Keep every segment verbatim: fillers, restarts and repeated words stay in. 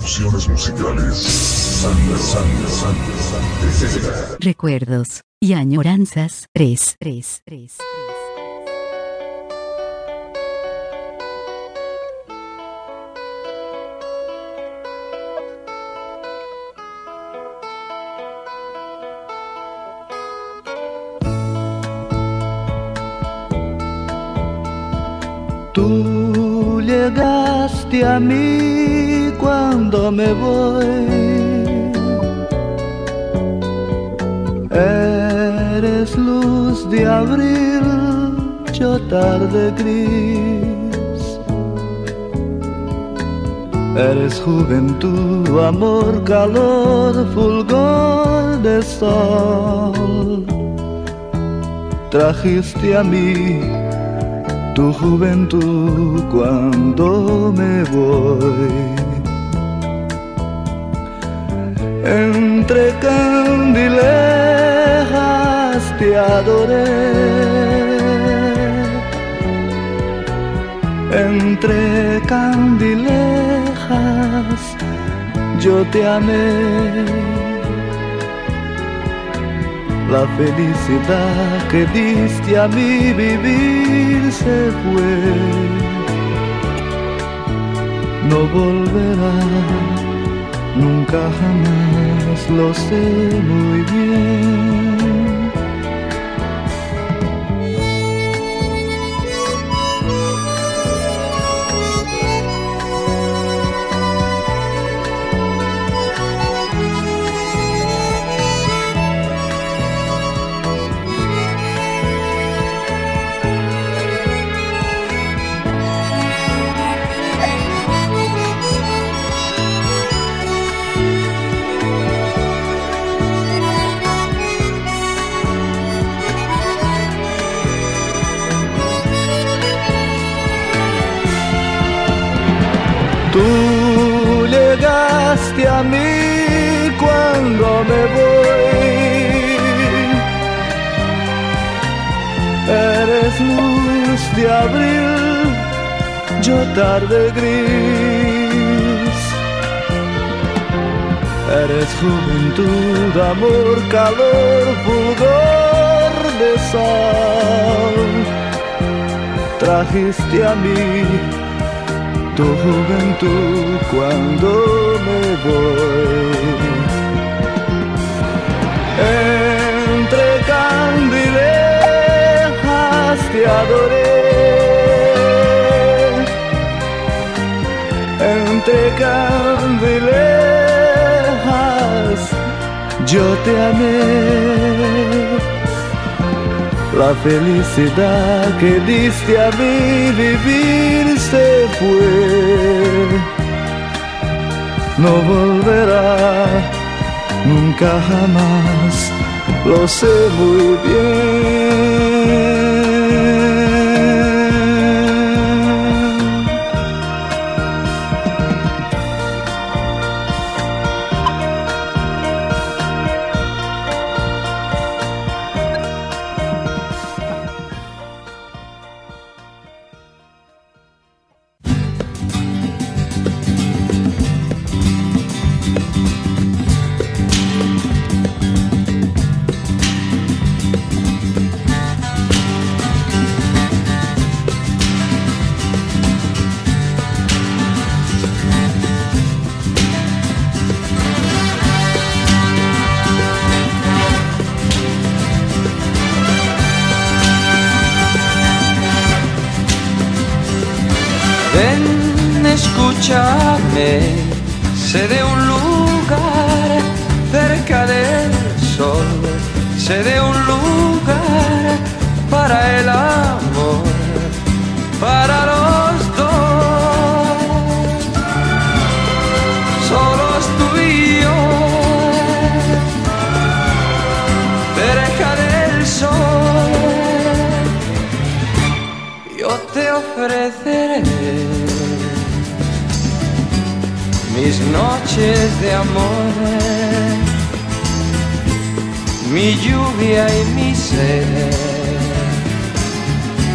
Producciones musicales. Sandra, Sandra, Sandra, Sandra. Recuerdos y añoranzas. tres, tres, tres. Tú llegaste a mí cuando me voy. Eres luz de abril, yo tarde gris. Eres juventud, amor, calor, fulgor de sol. Trajiste a mí tu juventud cuando me voy. Entre candilejas te adoré, entre candilejas yo te amé. La felicidad que diste a mi vivir se fue, no volverá, nunca jamás, lo sé muy bien. Tú llegaste a mí cuando me voy. Eres luz de abril, yo tarde gris. Eres juventud, amor, calor, fulgor de sol. Trajiste a mí tu juventud cuando me voy. Entre candilejas te adoré, entre candilejas yo te amé. La felicidad que diste a mí vivir se fue, no volverá, nunca jamás, lo sé muy bien. Ven, escúchame, sé de un lugar cerca del sol, sé de un lugar para el amor, para los dos, solos tú y yo, cerca del sol, yo te ofreceré mis noches de amor, mi lluvia y mi sed,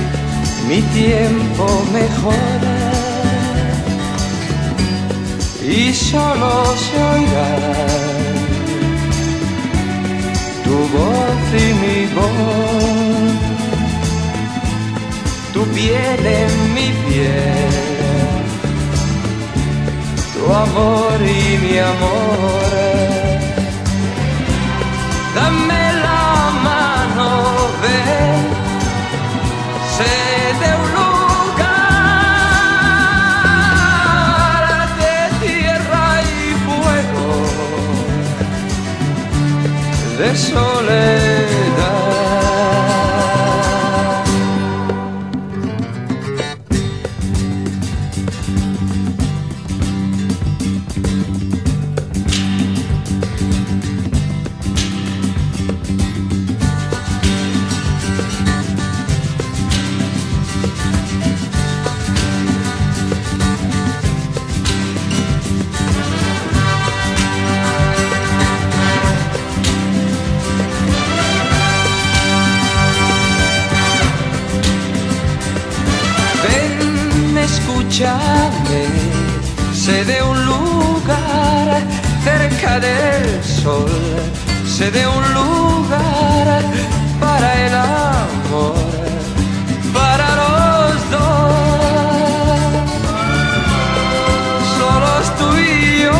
mi tiempo mejor. y solo se oirá tu voz y mi voz, tu piel en mi piel, tu amor y mi amor. Dame la mano, ven, sé de un lugar de tierra y fuego, de soledad. Escúchame, sé de un lugar cerca del sol, sé de un lugar para el amor, para los dos, solos tú y yo,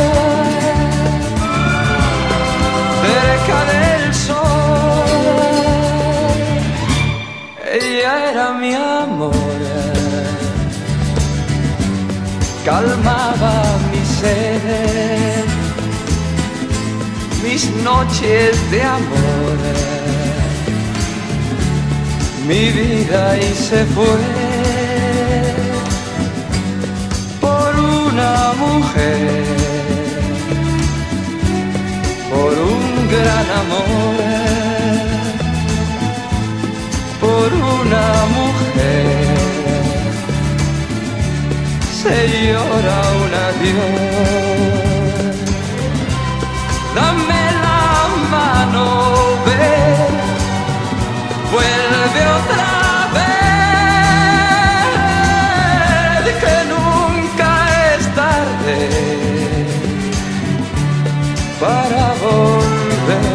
cerca del sol. Ella era mi amor, calmaba mi sed, mis noches de amor, mi vida y se fue por una mujer, por un gran amor, por una mujer. Se llora un adiós. Dame la mano, ven, vuelve otra vez, que nunca es tarde para volver.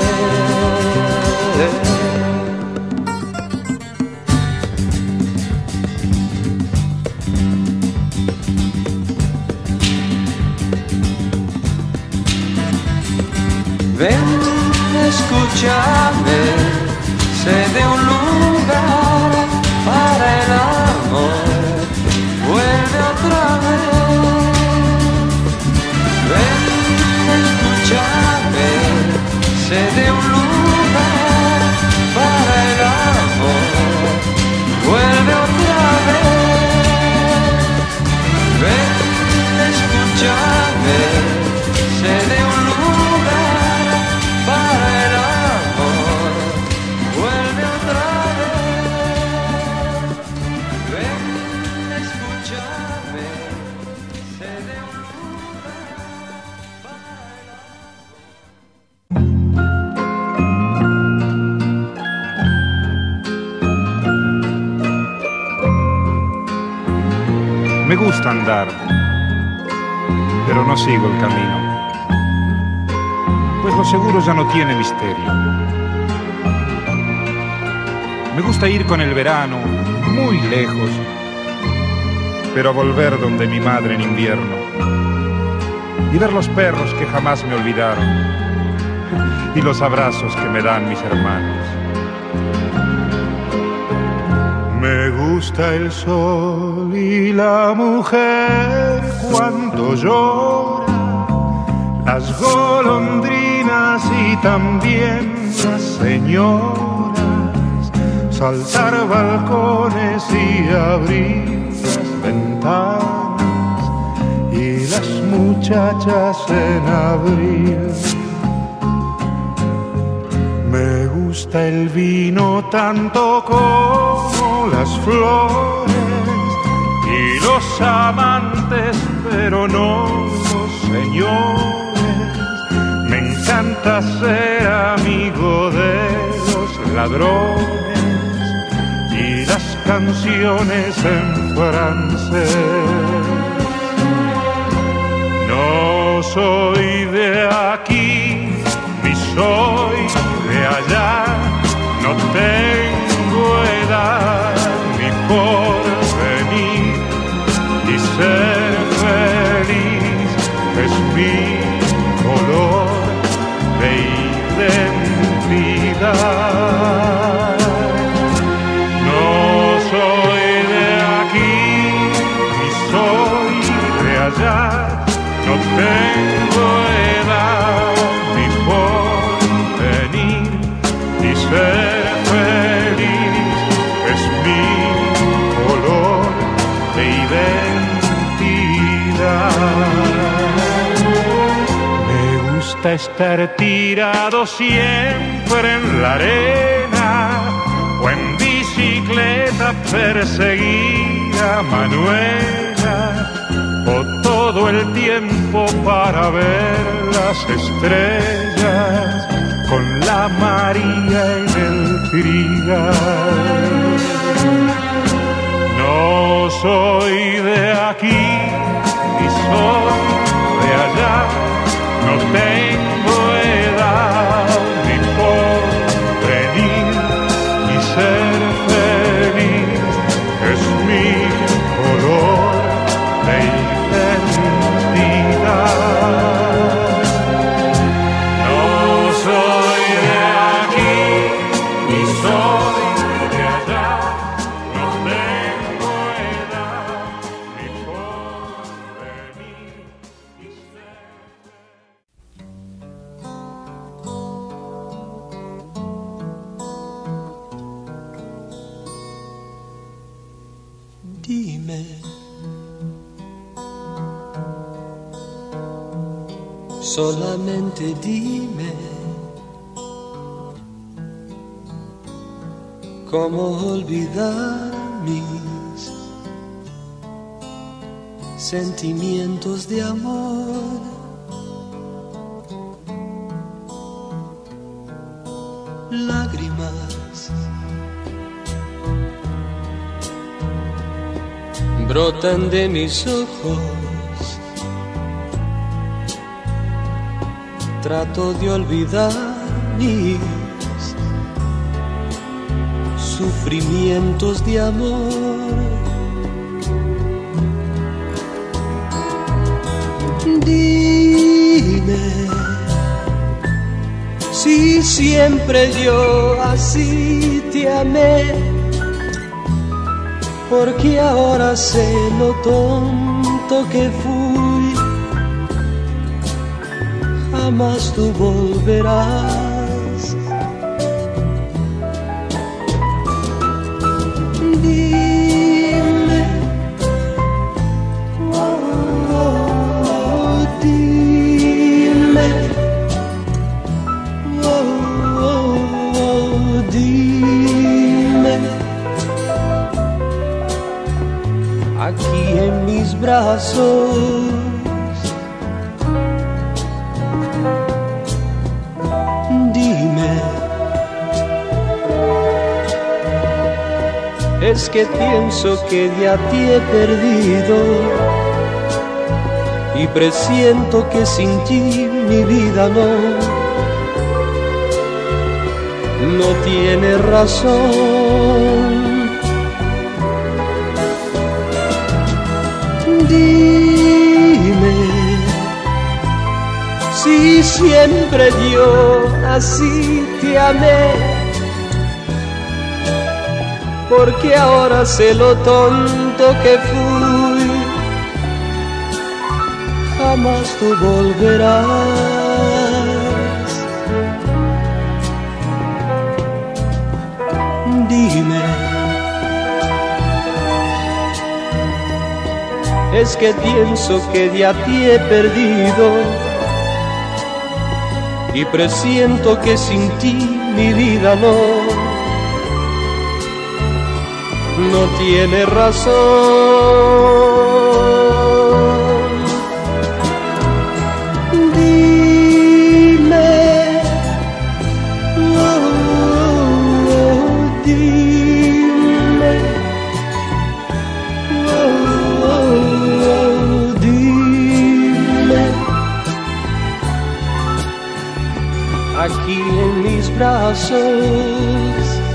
Ven, escúchame, sé de un lugar para el amor, vuelve otra vez. Ven, escúchame, sé de un lugar para el amor, vuelve otra vez. Ven, escúchame, sé de un lugar para el amor, vuelve otra vez. Ven, escúchame, sé de un lugar para el amor. Me gusta andar, pero no sigo el camino, pues lo seguro ya no tiene misterio. Me gusta ir con el verano muy lejos, pero volver donde mi madre en invierno, y ver los perros que jamás me olvidaron, y los abrazos que me dan mis hermanos. Me gusta el sol y la mujer cuando llora, las golondrinas y también las señoras, saltar balcones y abrir las ventanas, y las muchachas en abril. Me gusta el vino tanto como las flores y los amantes, pero no los señores. Me encanta ser amigo de los ladrones y las canciones en francés. soy de aquí, ni soy de allá, no tengo edad ni porvenir, y ser feliz es mi color de identidad. No soy de aquí, ni soy de allá, no tengo edad ni porvenir, y ser feliz es mi color de identidad. Me gusta estar tirado siempre en la arena, o en bicicleta perseguir a Manuela, o todo el tiempo para ver las estrellas con la María en el trigal. No soy de aquí, ni soy de allá, no tengo edad ni porvenir, y ser feliz es mi color de identidad. No soy de aquí, ni soy de allá, no tengo edad ni porvenir, y ser Dime, solamente dime, cómo olvidar mis sentimientos de amor. Lágrimas brotan de mis ojos, trato de olvidar mis sufrimientos de amor. Dime si siempre yo así te amé, porque ahora sé lo tonto que fui. Jamás tú volverás. Dime, oh, oh, dime, oh, oh, oh, dime. Aquí en mis brazos dime, es que pienso que ya te he perdido y presiento que sin ti mi vida no, no tiene razón. Dime si siempre yo así te amé, porque ahora sé lo tonto que fui. Jamás tú volverás. Dime, es que pienso que ya te he perdido y presiento que sin ti mi vida no, no tiene razón. Dime, oh, oh, dime, oh, oh, oh, dime, brazos.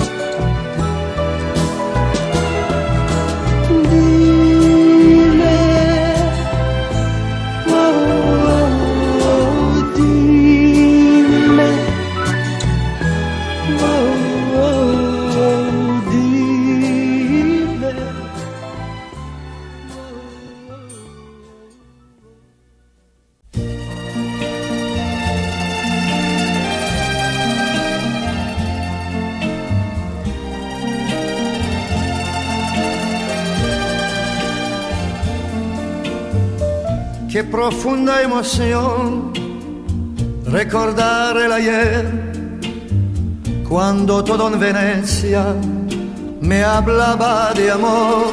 Qué profunda emoción recordar el ayer, cuando todo en Venecia me hablaba de amor.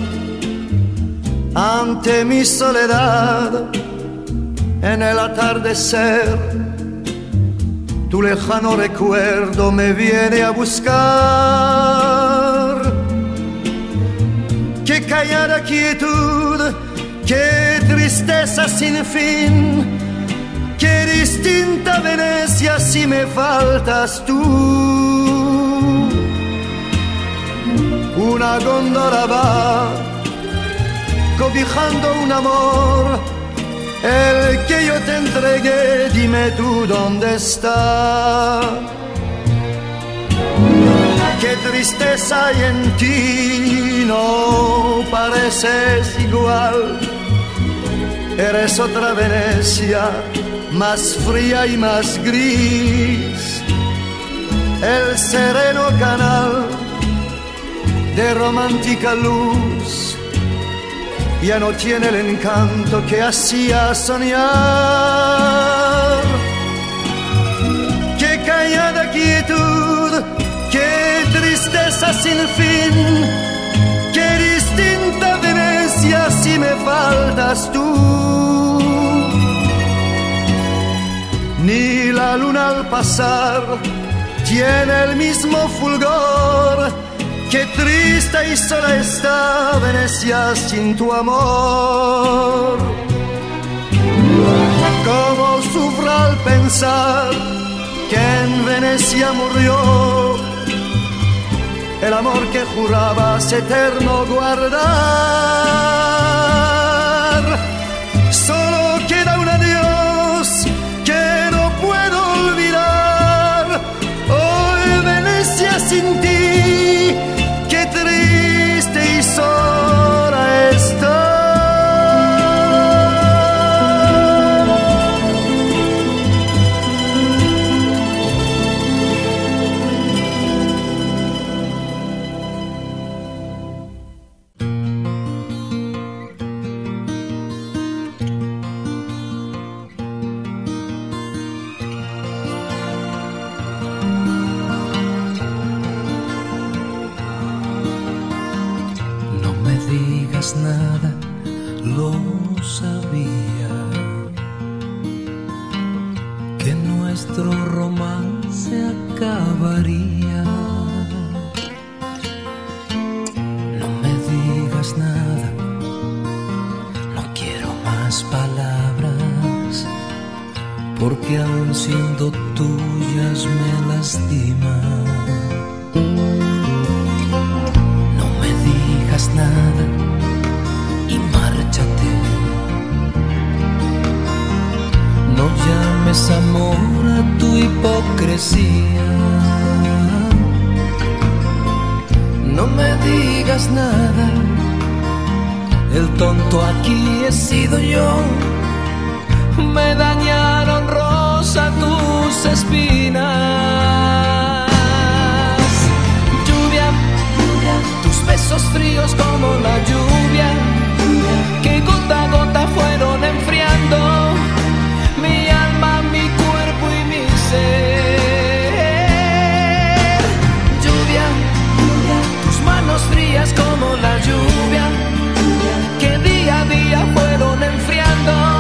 Ante mi soledad, en el atardecer, tu lejano recuerdo me viene a buscar. Qué callada quietud, qué tristeza sin fin, qué distinta Venecia si me faltas tú. Una góndola va cobijando un amor, el que yo te entregué, dime tú dónde está. Qué tristeza hay en ti, no pareces igual. Eres otra Venecia, más fría y más gris. El sereno canal de romántica luz ya no tiene el encanto que hacía soñar. Qué callada quietud, qué tristeza sin fin, qué distinta Venecia si me faltas tú. Ni la luna al pasar tiene el mismo fulgor. Qué triste y sola está Venecia sin tu amor. Cómo sufro al pensar que en Venecia murió el amor que jurabas eterno guardar. Solo queda un adiós que no puedo olvidar. Hoy Venecia sin ti, qué triste y sola está. Nada, lo sabía, que nuestro romance acabaría. No me digas nada, no quiero más palabras, porque aun siendo tuyas me lastiman. No me digas nada y márchate. No llames amor a tu hipocresía. No me digas nada, el tonto aquí he sido yo. Me dañaron, rosa, tus espinas. Lluvia, tus besos fríos como la lluvia, que gota a gota fueron enfriando mi alma, mi cuerpo y mi ser. Lluvia, tus manos frías como la lluvia, que día a día fueron enfriando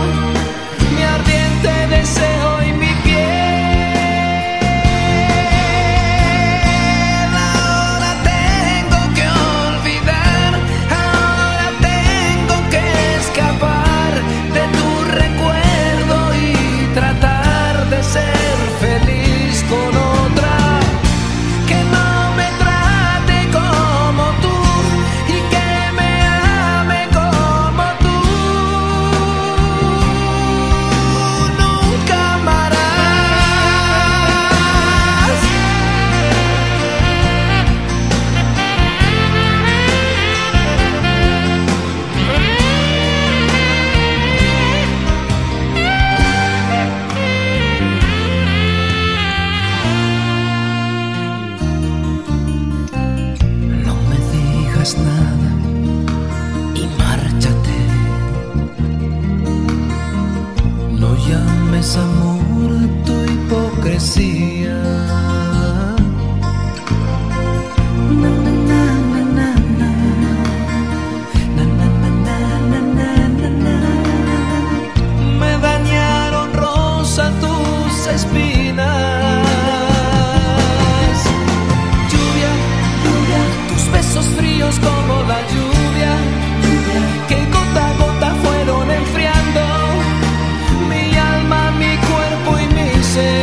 es amor tu hipocresía. Na, na, na, na, na, na. Na, na, na, na, na, na, na. Me dañaron, rosa, tus espinas. Lluvia, lluvia, tus besos fríos como la lluvia, lluvia, que gota a gota fueron enfriando mi alma, mi cuerpo y mi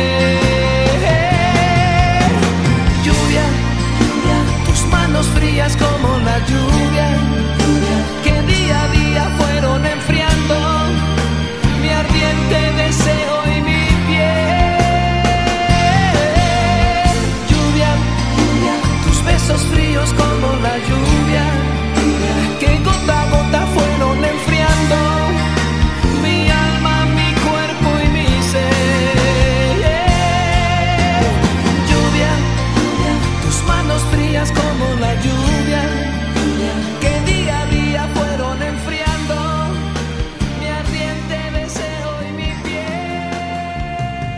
ser. Lluvia, lluvia, tus manos frías como la lluvia, lluvia, que día a día fueron enfriando mi ardiente deseo y mi piel. Lluvia, lluvia, tus besos fríos como la lluvia, lluvia, que gota a gota fueron enfriando mi alma, mi cuerpo y mi ser. Lluvia, lluvia, tus manos frías como la lluvia, lluvia, que día a día fueron enfriando mi ardiente deseo y mi piel.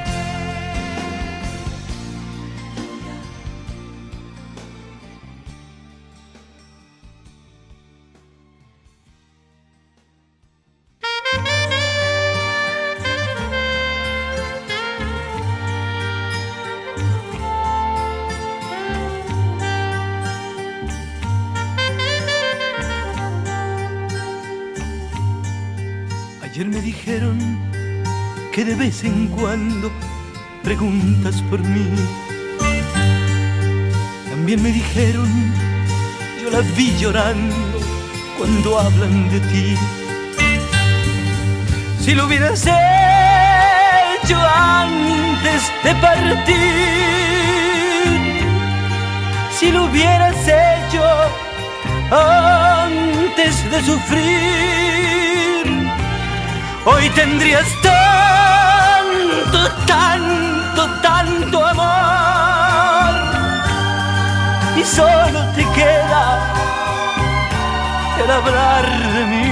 Ayer me dijeron que de vez en cuando preguntas por mí. También me dijeron, yo la vi llorando cuando hablan de ti. Si lo hubieras hecho antes de partir, si lo hubieras hecho antes de sufrir, hoy tendrías tanto, tanto, tanto amor, y solo te queda el hablar de mí.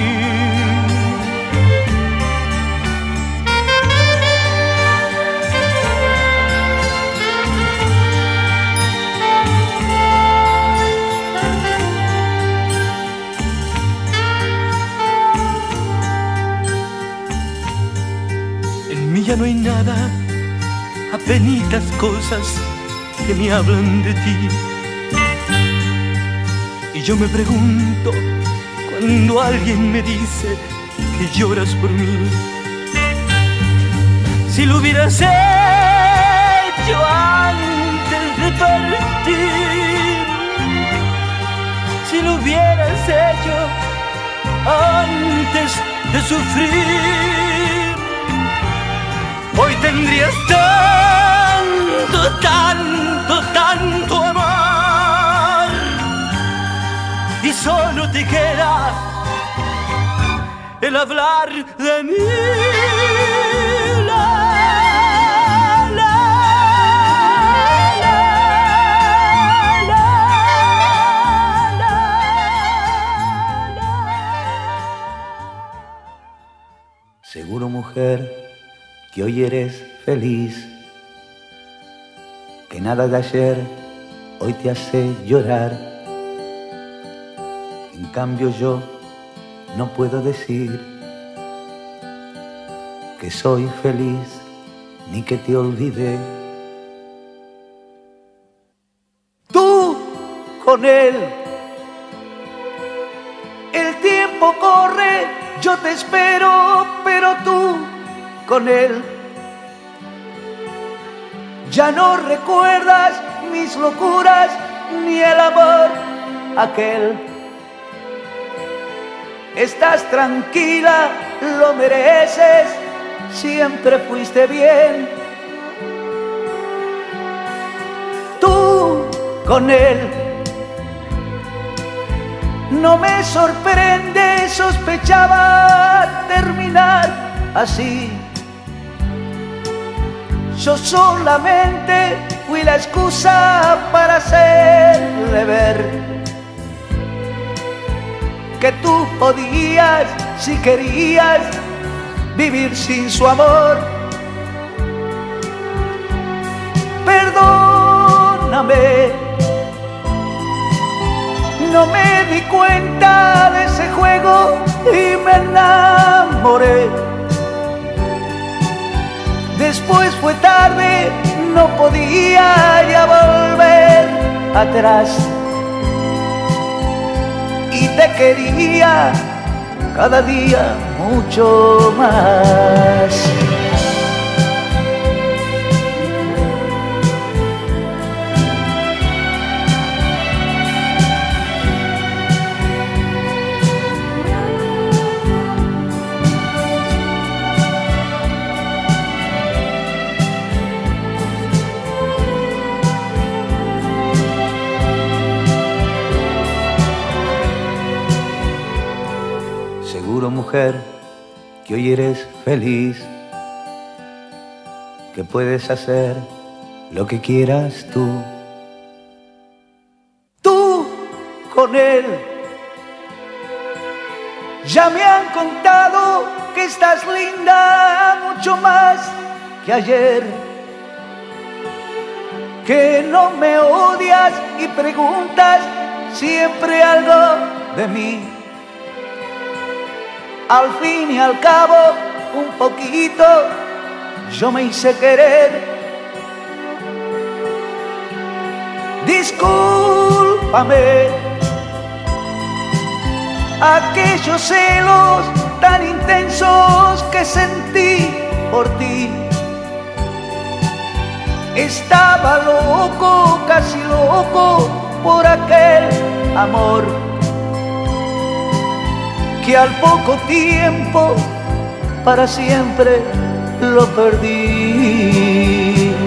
Ya no hay nada, apenitas cosas que me hablan de ti. Y yo me pregunto, cuando alguien me dice que lloras por mí, si lo hubieras hecho antes de partir, si lo hubieras hecho antes de sufrir, hoy tendrías tanto, tanto, tanto amor, y solo te queda el hablar de mí. La, la, la, la, la, la. Seguro, mujer, que hoy eres feliz, que nada de ayer hoy te hace llorar. En cambio yo no puedo decir que soy feliz ni que te olvidé. Tú con él, el tiempo corre, yo te espero, pero tú con él ya no recuerdas mis locuras ni el amor aquel. Estás tranquila, lo mereces, siempre fuiste bien. Tú con él, no me sorprende, sospechaba terminar así. Yo solamente fui la excusa para hacerle ver que tú podías, si querías, vivir sin su amor. perdóname. No me di cuenta de ese juego y me enamoré. Después fue tarde, no podía ya volver atrás. Y te quería cada día mucho más. Seguro, mujer, que hoy eres feliz, que puedes hacer lo que quieras tú. Tú con él. Ya me han contado que estás linda mucho más que ayer, que no me odias y preguntas siempre algo de mí. Al fin y al cabo, un poquito, yo me hice querer. Discúlpame aquellos celos tan intensos que sentí por ti. Estaba loco, casi loco, por aquel amor que al poco tiempo para siempre lo perdí.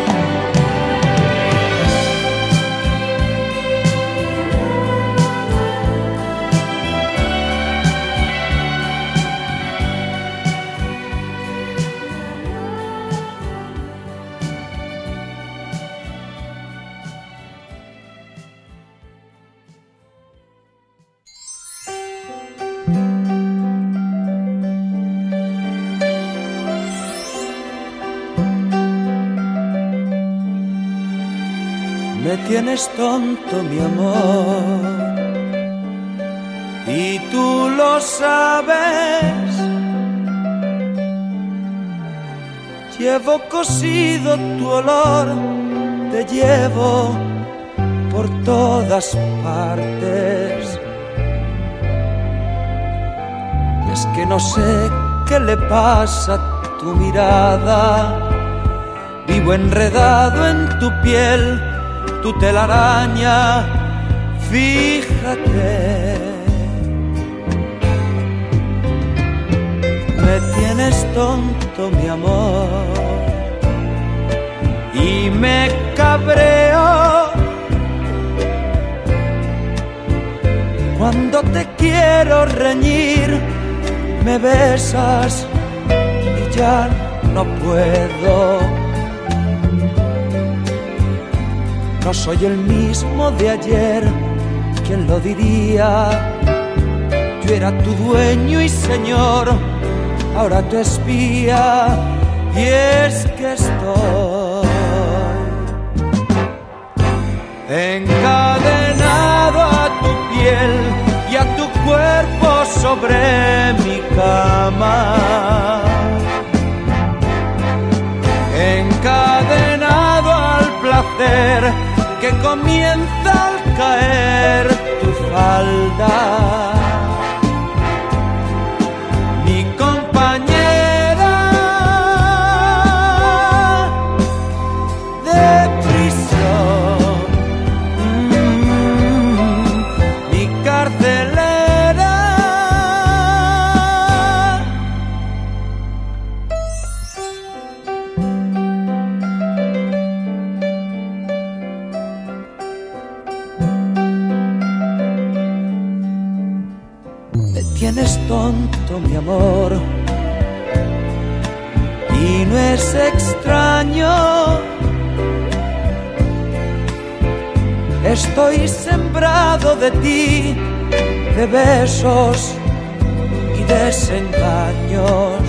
Me tienes tonto, mi amor, y tú lo sabes. Llevo cosido tu olor, te llevo por todas partes. Y es que no sé qué le pasa a tu mirada. Vivo enredado en tu piel, tu telaraña, fíjate. Me tienes tonto, mi amor, y me cabreo cuando te quiero reñir. Me besas y ya no puedo. No soy el mismo de ayer, ¿quién lo diría? Yo era tu dueño y señor, ahora tu espía. Y es que estoy encadenado a tu piel y a tu cuerpo sobre mi cama. Encadenado al placer que comienza al caer tu falda. Mi compañera de prisión, mm, mi carcelera. Tienes tonto, mi amor, y no es extraño. Estoy sembrado de ti, de besos y desengaños.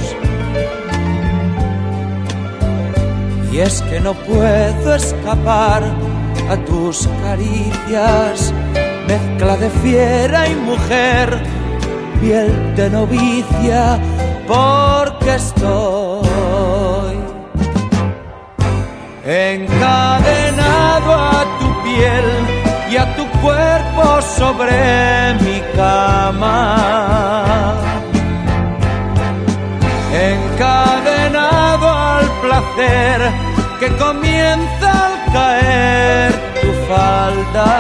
Y es que no puedo escapar a tus caricias, mezcla de fiera y mujer, piel de novicia, porque estoy encadenado a tu piel y a tu cuerpo sobre mi cama, encadenado al placer que comienza al caer tu falda,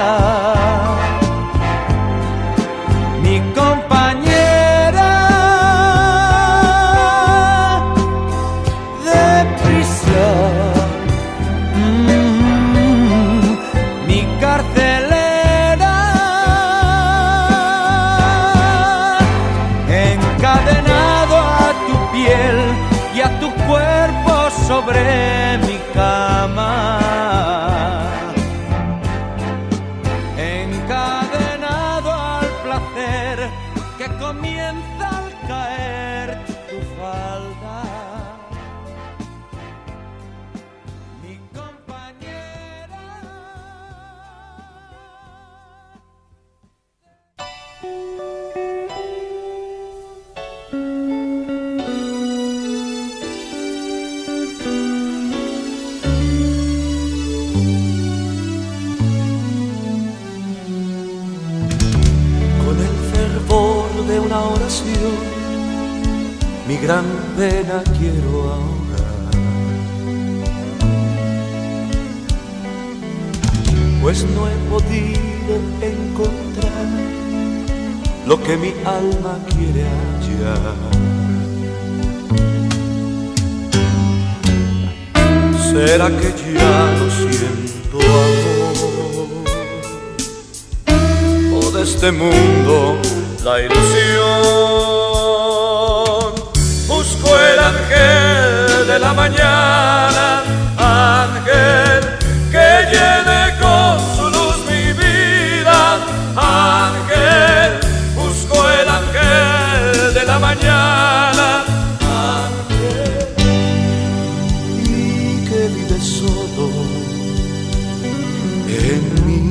mi compañera de prisión, mm, mi carcelera, encadenado a tu piel y a tu cuerpo sobre mi cama, encadenado al placer que comienza al caer tu falda, mi compañera. De una oración, mi gran pena quiero ahogar, pues no he podido encontrar lo que mi alma quiere hallar. ¿Será que ya no siento amor? ¿O de este mundo la ilusión? Busco el ángel de la mañana, ángel que llene con su luz mi vida, ángel, busco el ángel de la mañana, ángel, y que vive solo en mí.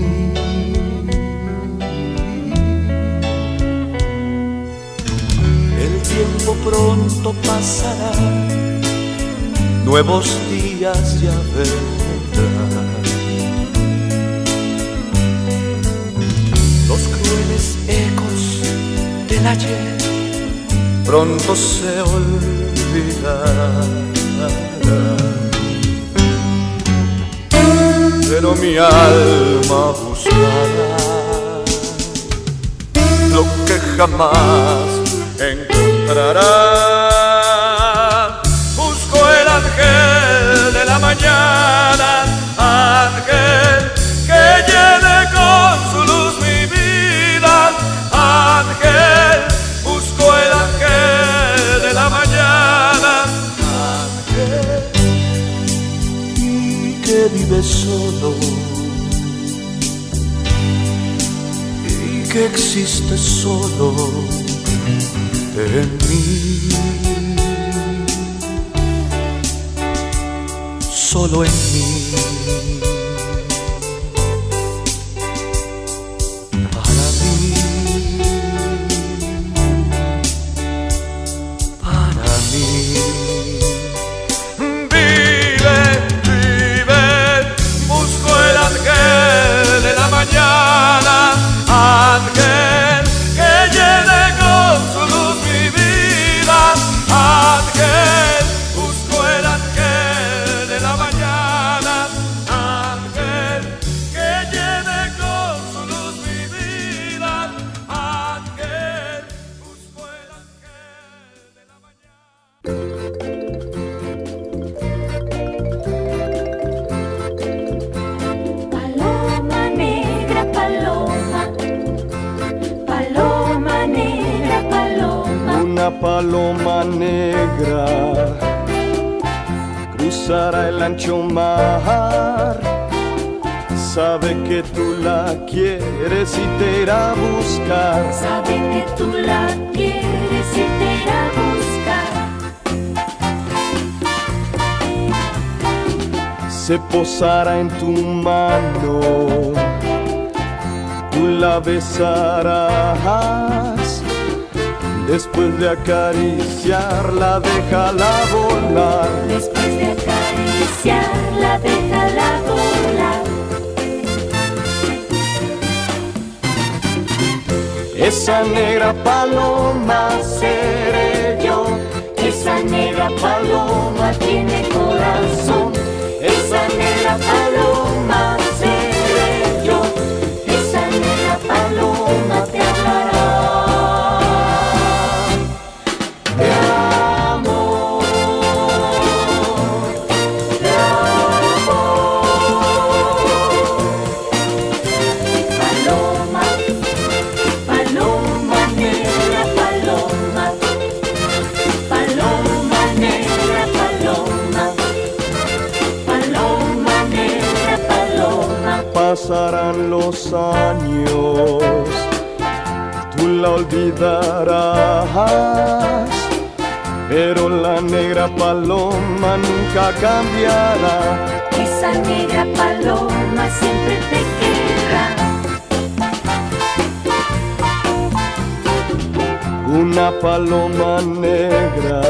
Pronto pasará, nuevos días ya vendrán. Los crueles ecos del ayer pronto se olvidarán, pero mi alma buscará lo que jamás encontrará. Busco el ángel de la mañana, ángel que llene con su luz mi vida, ángel, busco el ángel de la mañana, ángel, y que vive solo y que existe solo en mí, solo en mí. Para mí, para mí. Vive, vive, busco el ángel de la mañana, ángel que llene con su luz mi vida, ángel, busco el ángel de la mañana, ángel que llene con su luz mi vida, ángel, busco el ángel de la mañana. Paloma negra, paloma, paloma negra, paloma. Una paloma negra cruzará el ancho mar, sabe que tú la quieres y te irá a buscar. Sabe que tú la quieres y te irá a buscar. se posará en tu mano, tú la besarás. Después de acariciarla, déjala volar. Después de acariciarla, déjala volar. Esa negra paloma seré yo. Esa negra paloma tiene corazón. Esa negra paloma seré yo. Esa negra paloma te hablará. Pasarán los años, tú la olvidarás, pero la negra paloma nunca cambiará. Esa negra paloma siempre te querrá. Una paloma negra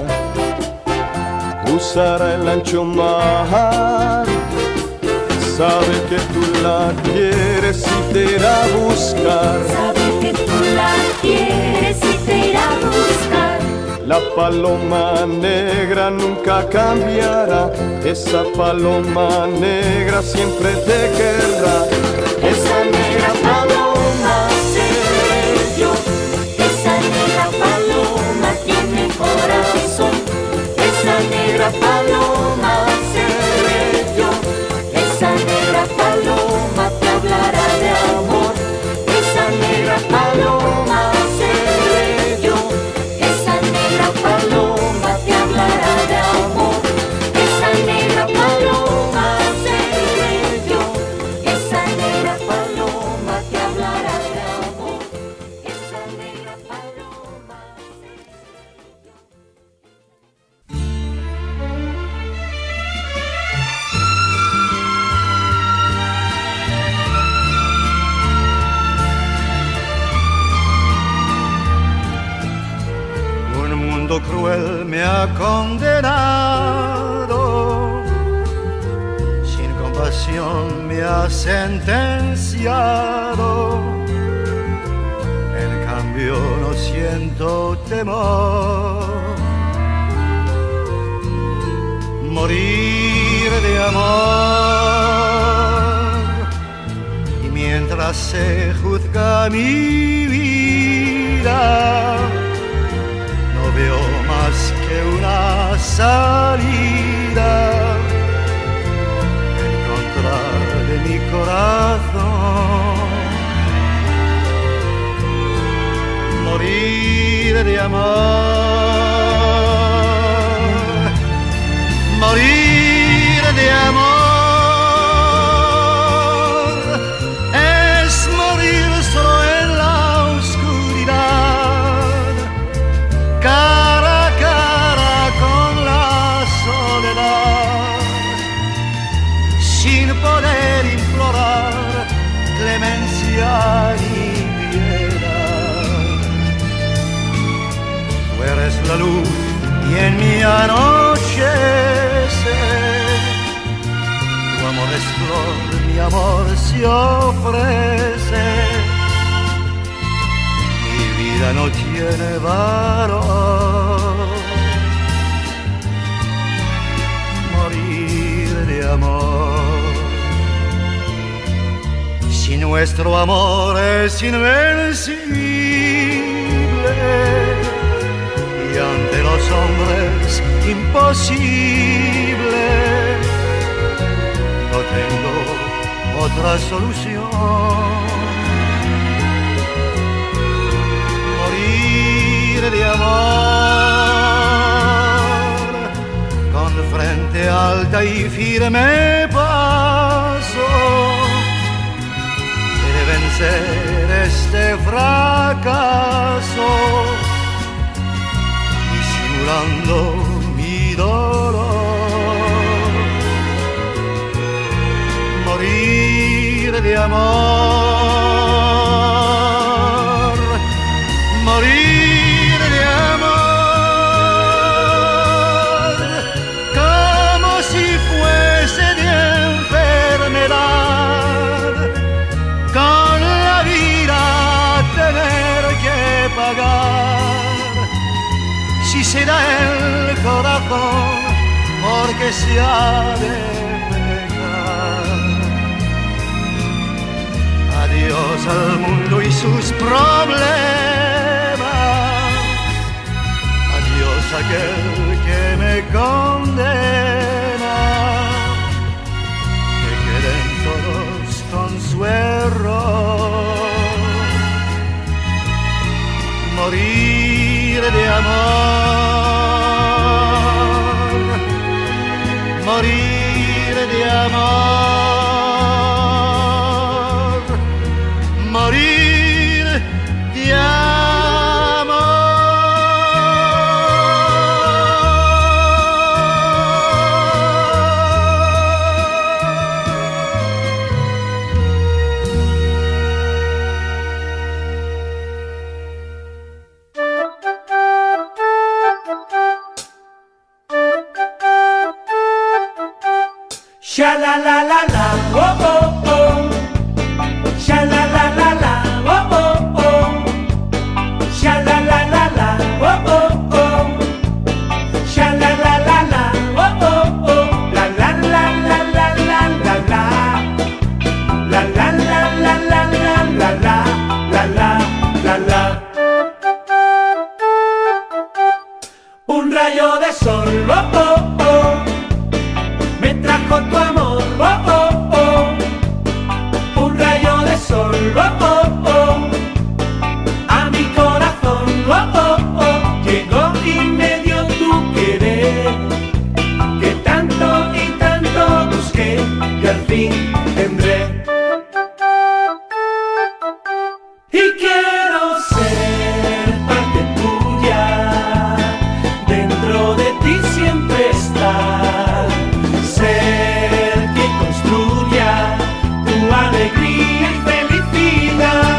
cruzará el ancho mar. Sabe que tú la quieres y te irá a buscar. Sabe que tú la quieres y te irá a buscar. La paloma negra nunca cambiará. Esa paloma negra siempre te querrá. Esa negra paloma seré yo. Esa negra paloma tiene corazón. Esa negra paloma seré yo. Esa negra paloma te hablará de amor. Esa negra paloma seré yo. Esa negra paloma te hablará de amor. Esa negra paloma seré yo. Esa negra paloma te hablará de amor. Esa negra paloma cruel me ha condenado, sin compasión me ha sentenciado. En cambio no siento temor, morir de amor. Y mientras se juzga mi vida, veo más que una salida en contra de mi corazón. Morir de amor, morir de amor, es morir solo en la oscuridad, cara a cara con la soledad, sin poder implorar clemencia ni piedad. Tú eres la luz y en mi anochece, tu amor es flor, mi amor se ofrece. Mi vida no tiene valor, morir de amor. Si nuestro amor es invencible y ante los hombres imposible, no tengo otra solución. De amor, con frente alta y firme paso, he de vencer este fracaso, disimulando mi dolor. amor, morir de amor, como si fuese de enfermedad, con la vida tener que pagar. Si se da el corazón porque se ha de pecar. Adiós al mundo y sus problemas, adiós aquel que me condena, que queden todos con su error. Morir de amor, morir de amor, morir de amor. Sha la la la la, oh oh oh. Sha la la la la, oh oh oh. Sha la la la la, oh oh oh. Sha la la la la, oh oh oh. La la la la la la la la. La la la la la la la la. La la la la. Un rayo de sol, oh oh oh. Me trajo tu amor, oh oh oh. Un rayo de sol, oh oh oh. A mi corazón, oh oh oh. Llegó y me dio tu querer, que tanto y tanto busqué y al fin tendré. Y quiero ser parte tuya, dentro de ti siempre estar. Ser quien construya tu alegría y felicidad.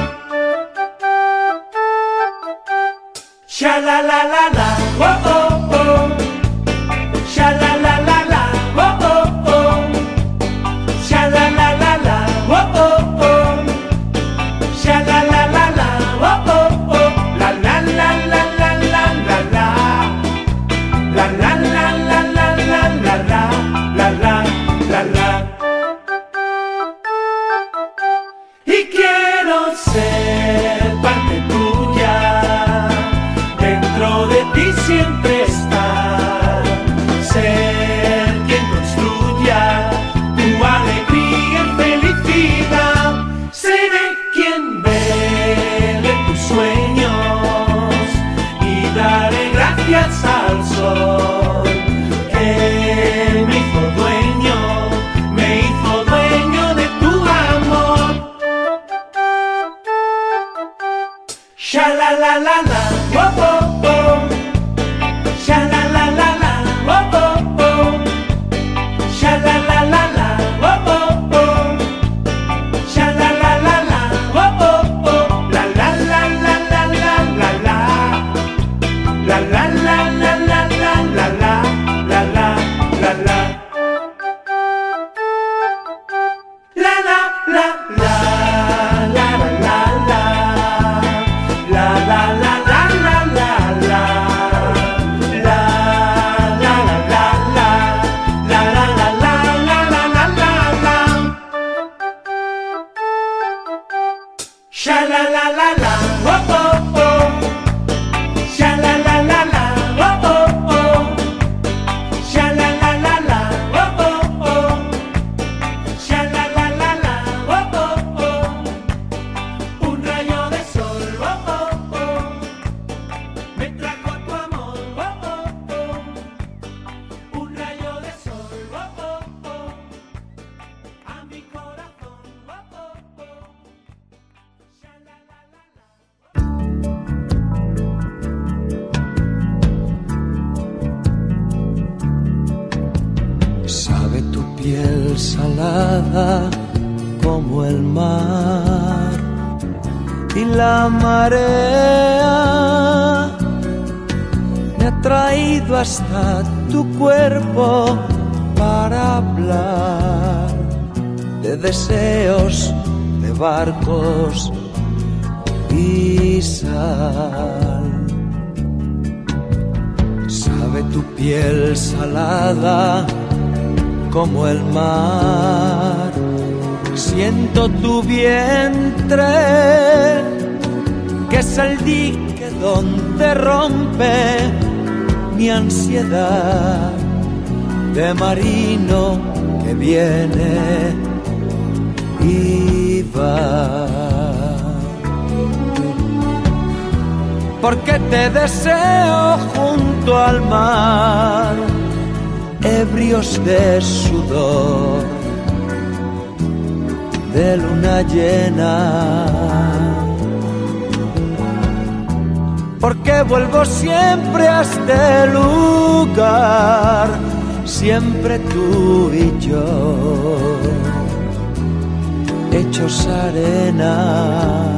Sha la la la la, oh oh oh. Sha la la la la, oh oh oh. Sha la la la la, oh oh oh. Sha la la la la, oh oh oh. La la la la la la la la. La la la la la la la la. La la la la. Y quiero ser parte tuya, dentro de ti siempre estar. Ser quien construya tu alegría y felicidad. Seré quien vele tus sueños y daré gracias al sol que me hizo dueño, me hizo dueño de tu amor. Sha la la la la, oh oh oh. Sha la la la la, oh oh oh. Sha la la la la, oh oh oh. Sha la la la la, oh oh oh. La la la la la la la la. La la la la la la la la. La la la la. La la la la la la la. La la la la la la la. La la la la la. La la la la la la la la. Sha la la la la, oh oh oh. Sha la la la la, oh oh oh. Sha la la la la, oh oh oh. Sha la la la la, oh oh oh. Un rayo de sol, oh oh oh. Me trajo tu amor, oh oh oh. Un rayo de sol, oh oh oh. A mi corazón, oh oh oh. Sha la la la la. Sabe tu piel salada como el mar y la marea me ha traído hasta tu cuerpo para hablar de deseos, de barcos y sal. Sabe tu piel salada como el mar, siento tu vientre, que es el dique donde rompe mi ansiedad de marino que viene y va. Porque te deseo junto al mar, ebrios de sudor, de luna llena. Porque vuelvo siempre a este lugar, siempre tú y yo, hechos arena.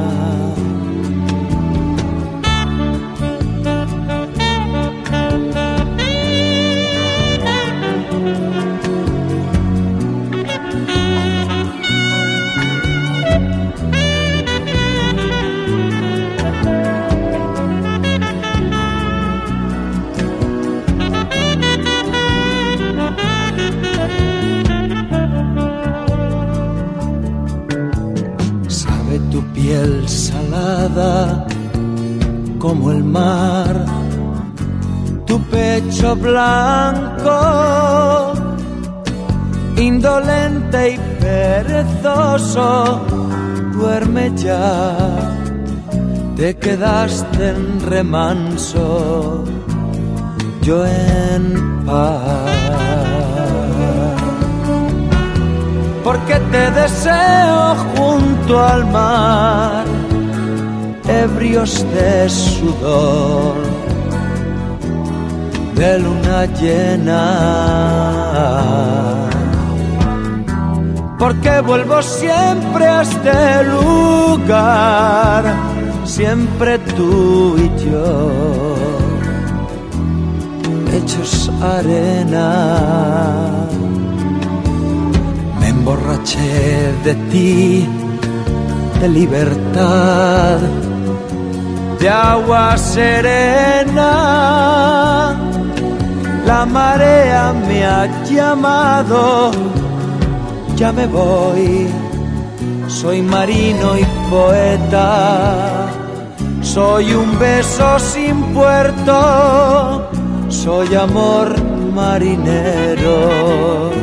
Piel salada como el mar, tu pecho blanco, indolente y perezoso, duerme ya, te quedaste en remanso, yo en paz. Porque te deseo junto al mar, ebrios de sudor, de luna llena. Porque vuelvo siempre a este lugar, siempre tú y yo, hechos arena. Me emborraché de ti, de libertad, de agua serena. La marea me ha llamado, ya me voy. Soy marino y poeta, soy un beso sin puerto, soy amor marinero.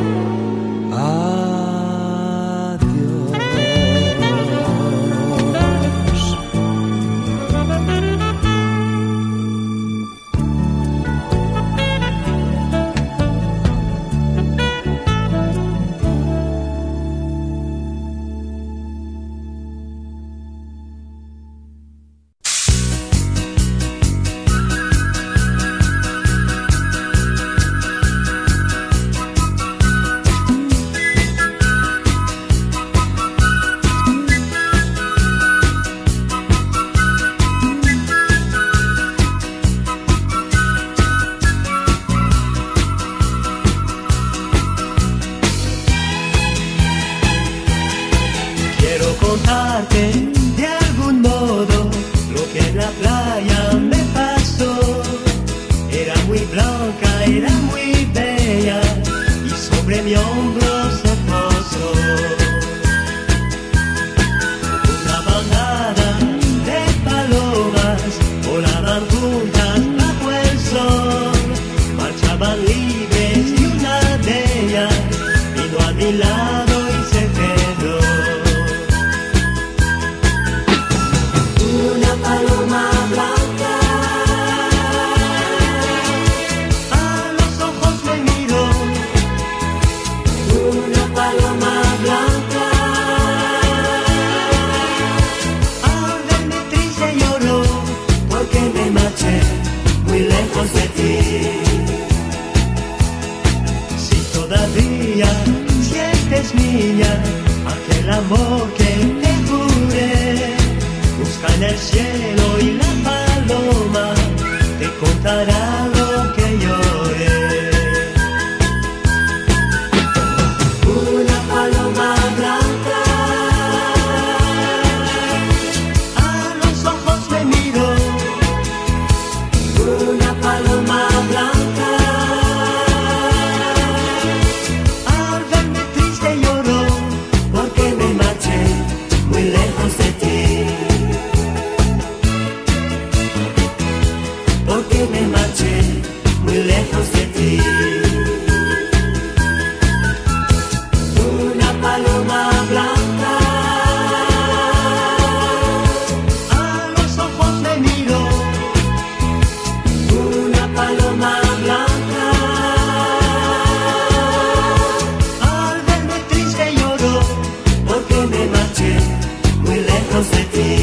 aquel amor que te juré. Busca en el cielo y la paloma te contará lo que lloré. Una paloma blanca a los ojos me miró. Una paloma blanca al verme triste lloró, porque me marché muy lejos de ti. Porque me marché muy lejos de ti. Una paloma blanca a los ojos me miró. Una paloma blanca al verme triste lloró, porque me marché muy lejos de ti.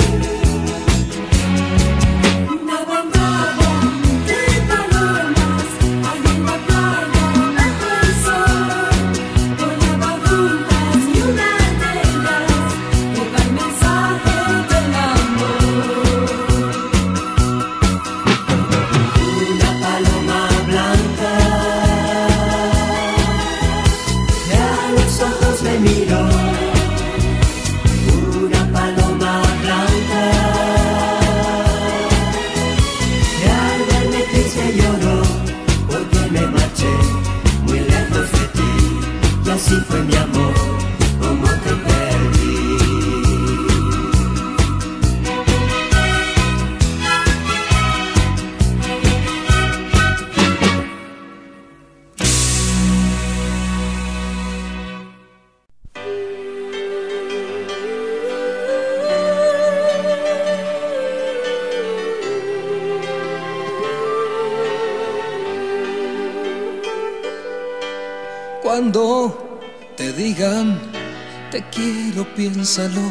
Así fue mi amor, como te perdí. Cuando te digan te quiero, piénsalo.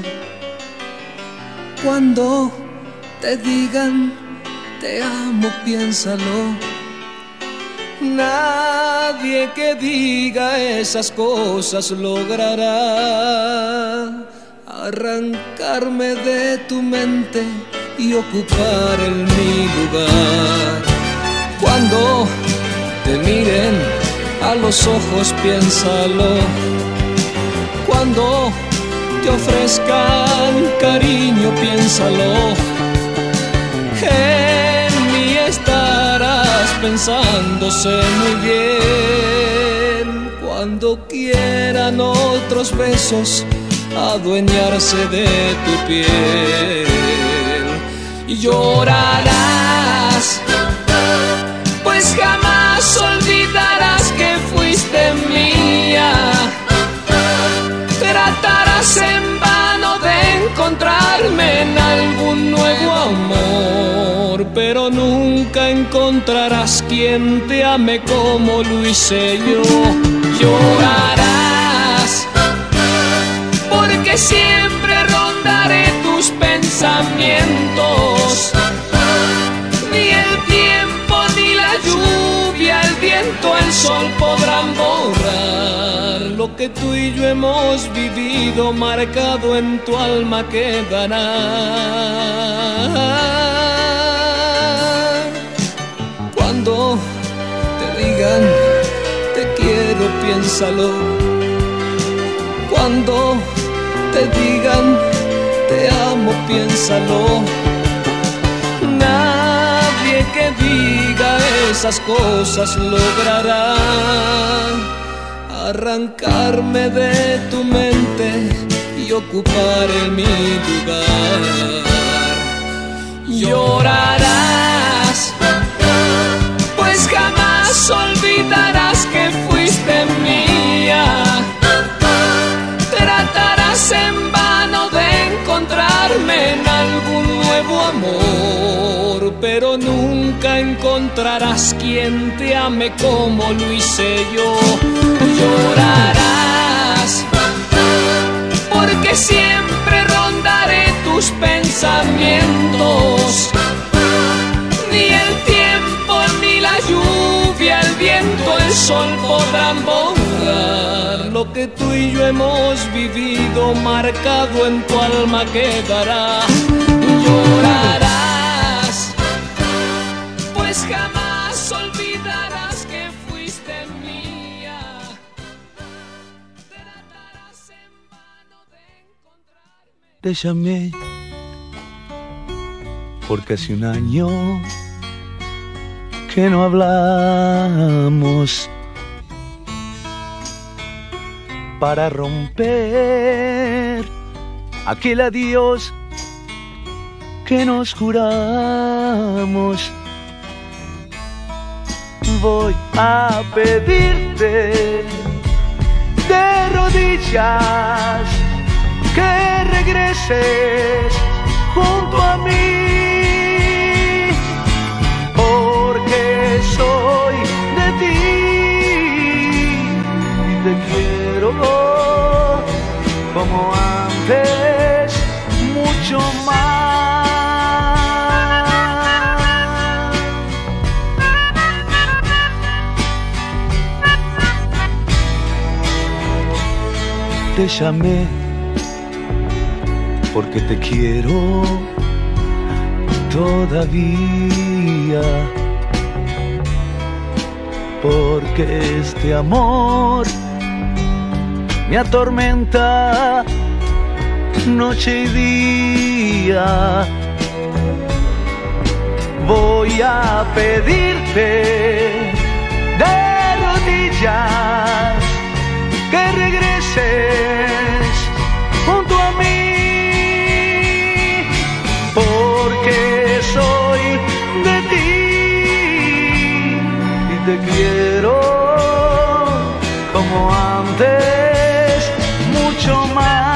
Cuando te digan te amo, piénsalo. Nadie que diga esas cosas logrará arrancarme de tu mente y ocupar en mi lugar. Cuando te miren a los ojos, piénsalo. Cuando te ofrezcan cariño, piénsalo. En mí estarás pensando, sé muy bien. Cuando quieran otros besos adueñarse de tu piel, y llorarás, pues jamás olvidarás que fuiste mía. Tratarás en vano de encontrarme en algún nuevo amor, pero nunca encontrarás quien te ame como lo hice yo. Llorarás, porque siempre rondaré tus pensamientos. Ni el tiempo, ni la lluvia, el viento, el sol podrán borrar lo que tú y yo hemos vivido. Marcado en tu alma quedará. Cuando te digan te quiero, piénsalo. Cuando te digan te amo, piénsalo. Nadie que diga esas cosas logrará arrancarme de tu mente y ocupar en mi lugar. Llorarás, pues jamás olvidarás que fuiste mía. Tratarás en vano de encontrarme en algún nuevo amor, pero nunca encontrarás quien te ame como lo hice yo. Llorarás, porque siempre rondaré tus pensamientos. Ni el tiempo, ni la lluvia, el viento, el sol podrán borrar lo que tú y yo hemos vivido, marcado en tu alma quedará. Llorarás, pues jamás olvidarás que fuiste mía. Tratarás en vano de encontrarme. Te llamé porque hace un año que no hablamos, para romper aquel adiós que nos juramos. Voy a pedirte de rodillas que regreses junto a mí, porque soy de ti y te quiero como antes, mucho más. Te llamé porque te quiero todavía, porque este amor me atormenta noche y día. Voy a pedirte de rodillas que regreses junto a mí, porque soy de ti y te quiero como antes, mucho más.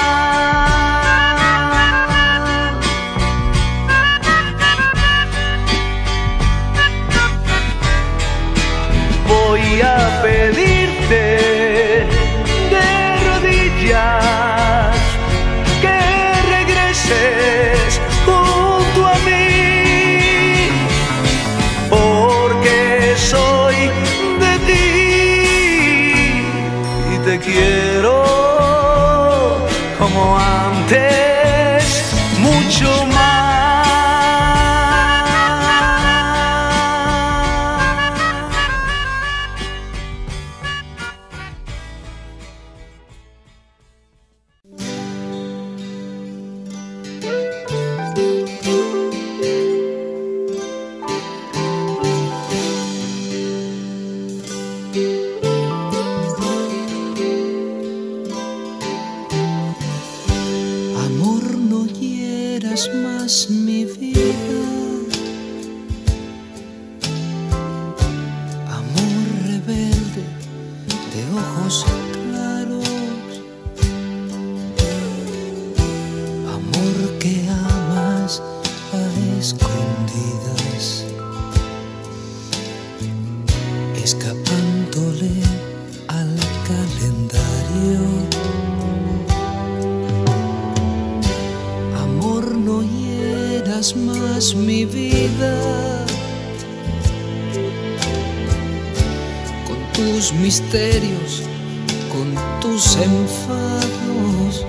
Voy a pedirte de rodillas que regreses junto a mí, porque soy de ti y te quiero como antes, mucho más. Más mi vida, amor rebelde de ojos claros, amor que amas a escondidas, escapándole al calendario. No hieras más mi vida con tus misterios, con tus enfados.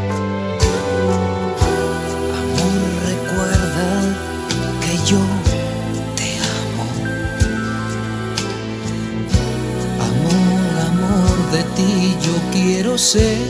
Amor, recuerda que yo te amo. Amor, amor, de ti yo quiero ser.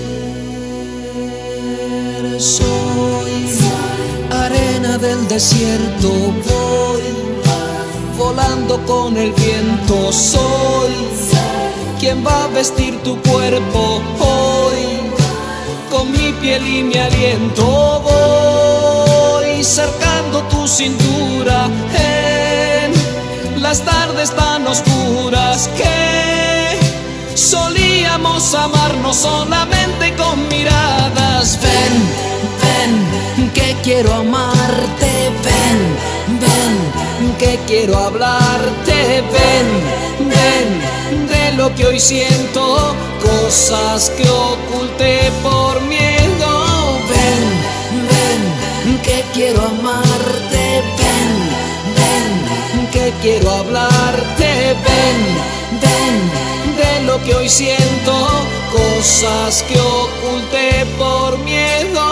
Soy arena del desierto, voy volando con el viento. Soy quien va a vestir tu cuerpo hoy con mi piel y mi aliento. Voy cercando tu cintura en las tardes tan oscuras que solíamos amarnos solamente con miradas. Ven, ven, que quiero amarte. Ven, ven, que quiero hablarte. Ven, ven, de lo que hoy siento, cosas que oculté por miedo. Ven, ven, que quiero amarte. Ven, ven, que quiero hablarte. Ven, ven, de lo que hoy siento, cosas que oculté por miedo.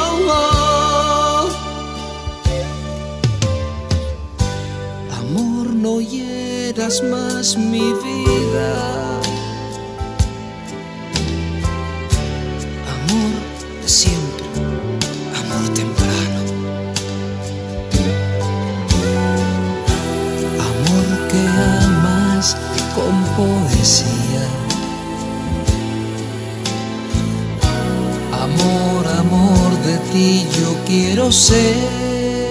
Amor, no hieras más mi vida. Amor de siempre, amor temprano. Amor que amas con poesía. Amor, amor, de ti yo quiero ser.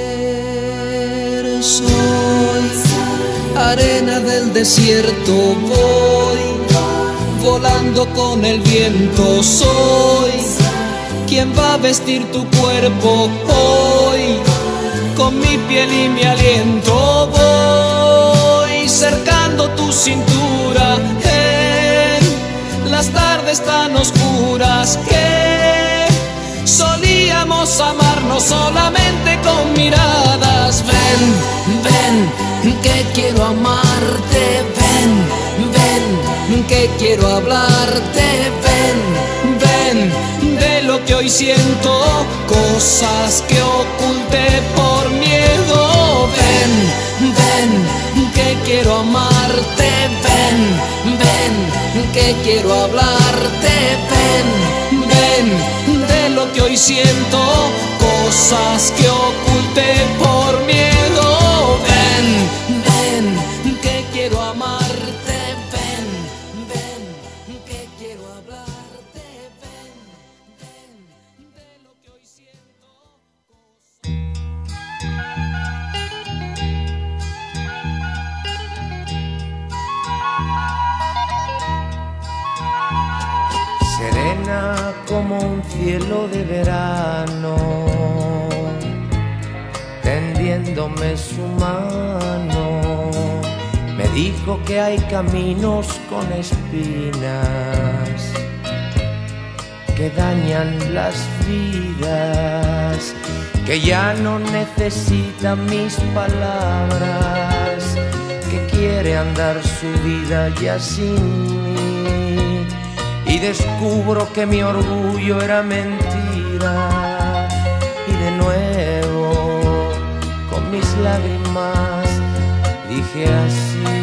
Soy arena del desierto, voy volando con el viento. Soy quien va a vestir tu cuerpo hoy, con mi piel y mi aliento. Voy cercando tu cintura en las tardes tan oscuras que solíamos amarnos solamente con miradas. Ven, ven, que quiero amarte. Ven, ven, que quiero hablarte. Ven, ven, de lo que hoy siento, cosas que oculté por miedo. Ven, ven, que quiero amarte. Ven, ven, que quiero hablarte. Ven, ven, de lo que hoy siento, cosas que oculté por miedo. Ven, ven, que quiero amarte. Ven, ven, que quiero hablarte. Ven, ven, de lo que hoy siento. Serena como un cielo de verano, tendiéndome su mano, me dijo que hay caminos con espinas que dañan las vidas, que ya no necesita mis palabras, que quiere andar su vida ya sin mí. Y descubro que mi orgullo era mentira, y de nuevo con mis lágrimas dije así: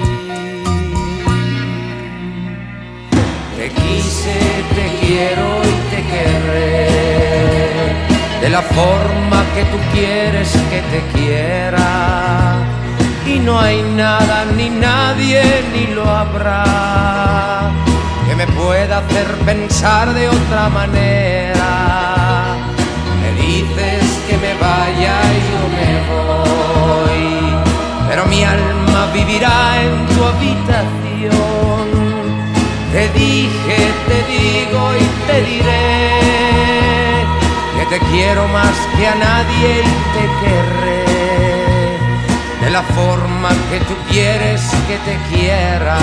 te quise, te quiero y te querré de la forma que tú quieres que te quiera, y no hay nada ni nadie ni lo habrá que me pueda hacer pensar de otra manera. Me dices que me vaya y yo me voy, pero mi alma vivirá en tu habitación. Te dije, te digo y te diré que te quiero más que a nadie y te querré de la forma que tú quieres que te quiera.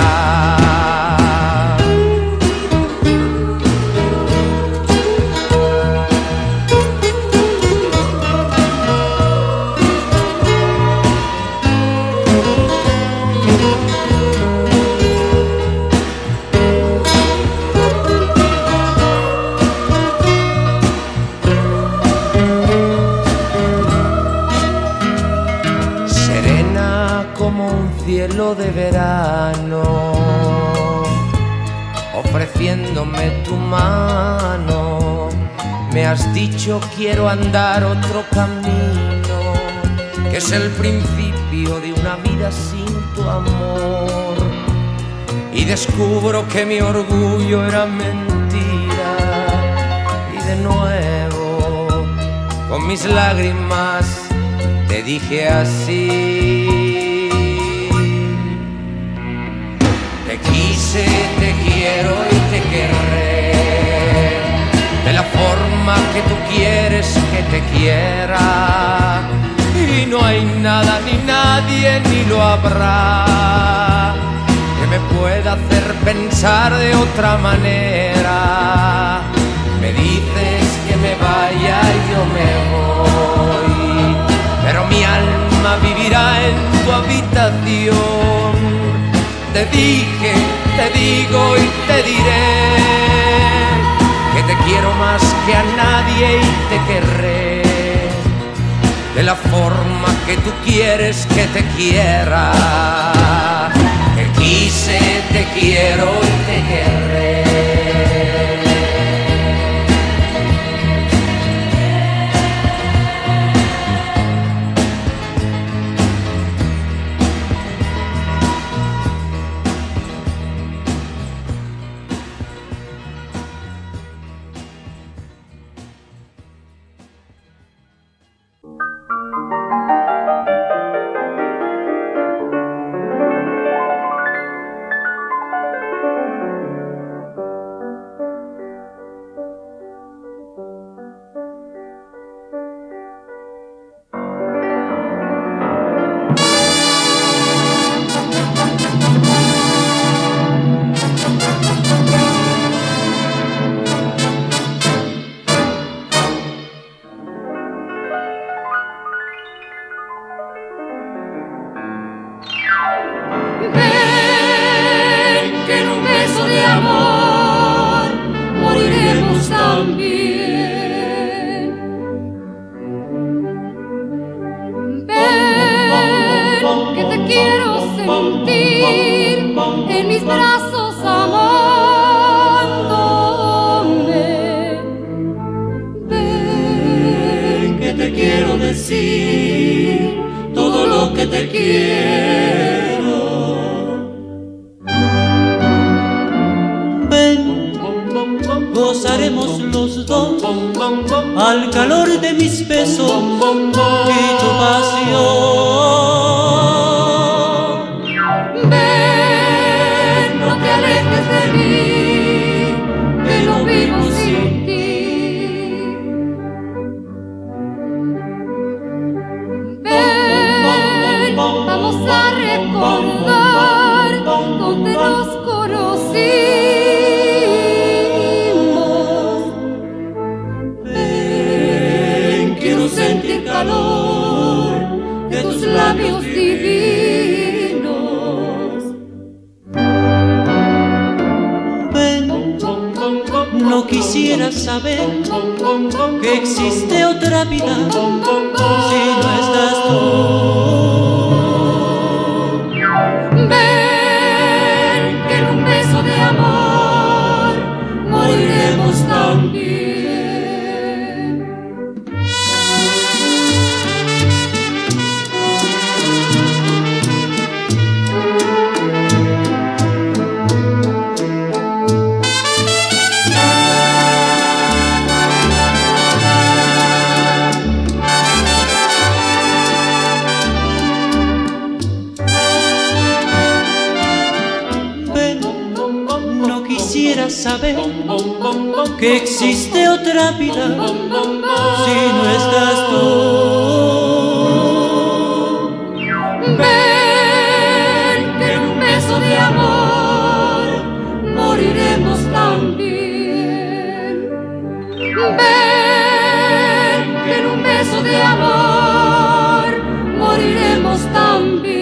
Cielo de verano, ofreciéndome tu mano, me has dicho quiero andar otro camino, que es el principio de una vida sin tu amor. Y descubro que mi orgullo era mentira, y de nuevo con mis lágrimas te dije así: te quise, te quiero y te querré de la forma que tú quieres que te quiera, y no hay nada ni nadie ni lo habrá que me pueda hacer pensar de otra manera. Me dices que me vaya y yo me voy, pero mi alma vivirá en tu habitación. Te dije, te digo y te diré querré de la forma que tú quieres que te quiera. Te quise, te quiero y te querré. Gozaremos los dos al calor de mis besos y tu pasión. Ven, no te alejes de mí, que no vivo sin ti. Ven, vamos a recordar donde nos conocimos. Ven, quiero sentir calor de tus labios divinos. Ven, no quisiera saber que existe otra vida si no estás tú. Ven, que en un beso de amor moriremos también. Saber que existe otra vida si no estás tú. Ven, que en un beso de amor moriremos también. Ven, que en un beso de amor moriremos también.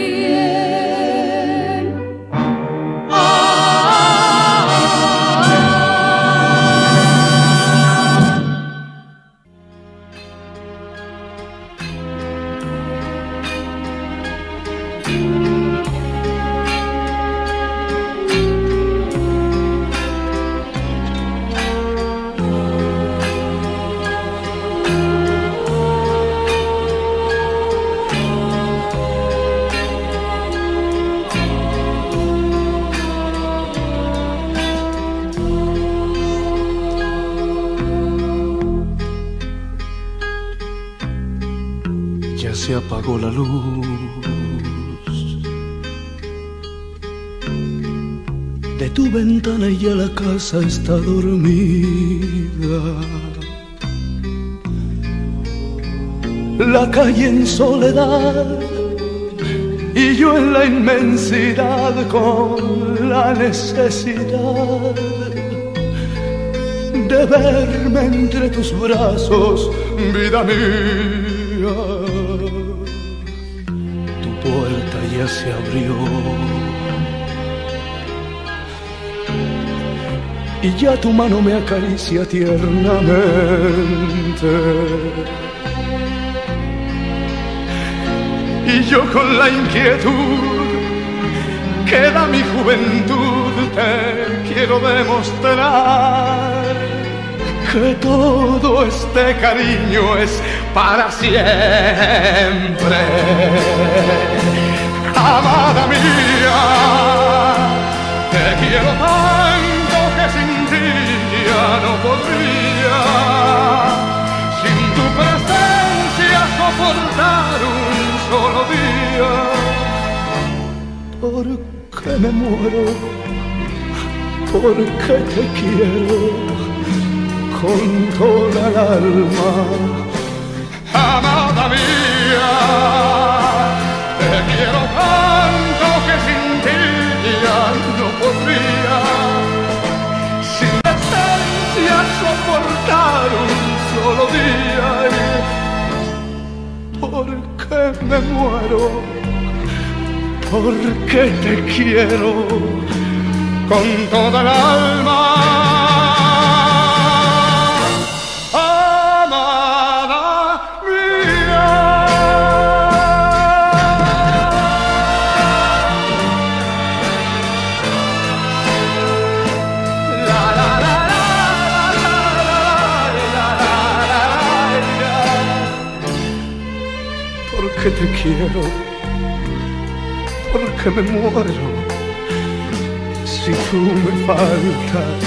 Se apagó la luz de tu ventana y ya la casa está dormida. La calle en soledad y yo en la inmensidad con la necesidad de verme entre tus brazos, vida mía. Tu puerta ya se abrió y ya tu mano me acaricia tiernamente. Y yo con la inquietud que da mi juventud te quiero demostrar que todo este cariño es para siempre. Amada mía, te quiero tanto que sin ti ya no podría, sin tu presencia soportar un solo día. Porque me muero, porque te quiero con toda el alma. Amada mía, te quiero tanto que sin ti ya no podría, sin presencia soportar un solo día. Porque me muero, porque te quiero con toda el alma. Porque te quiero, porque me muero si tú me faltas.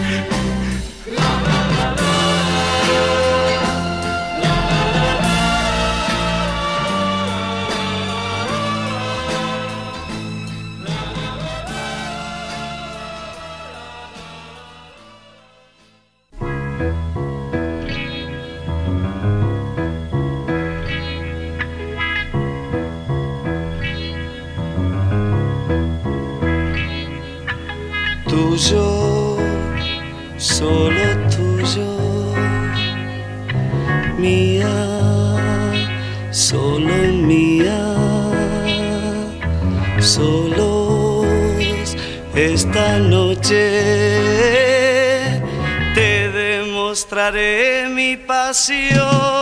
Tuyo, solo tuyo, mía, solo mía, solos esta noche te demostraré mi pasión.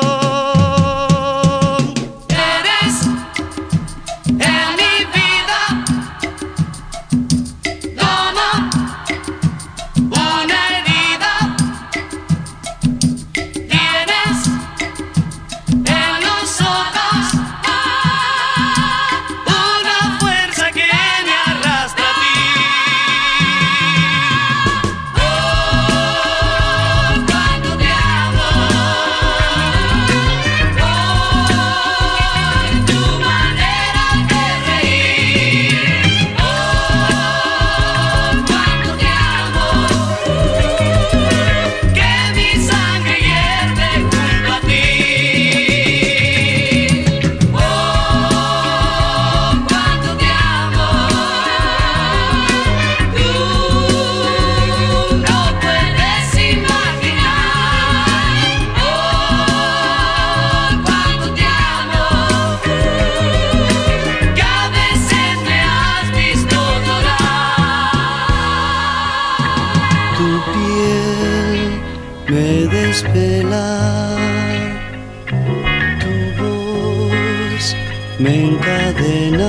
Me encadena,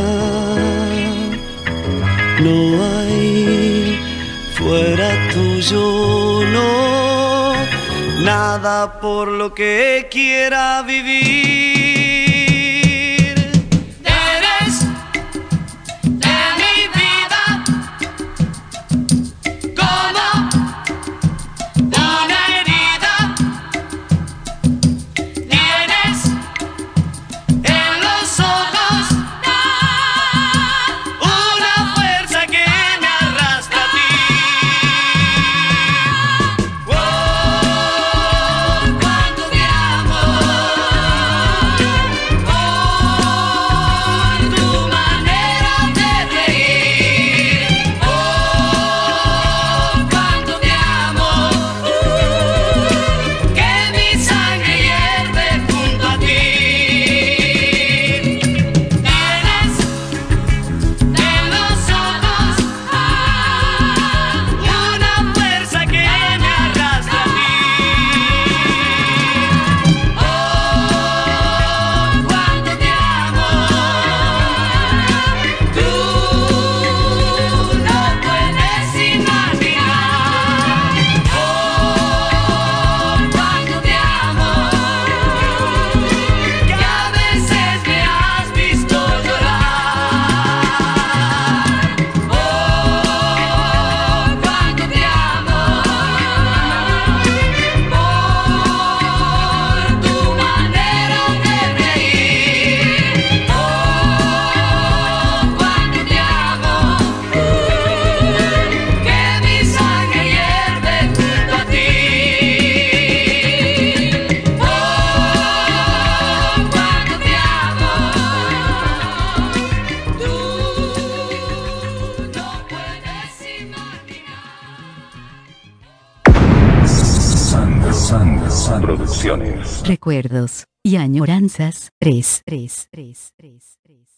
no hay fuera tuyo, no, nada por lo que quiera vivir. Eres de mi vida, como una herida, tienes en los ojos una fuerza que me arrastra a ti. Oh, cuando te amo, Sand, Sand Producciones. Recuerdos y añoranzas. tres, tres, tres, tres, tres.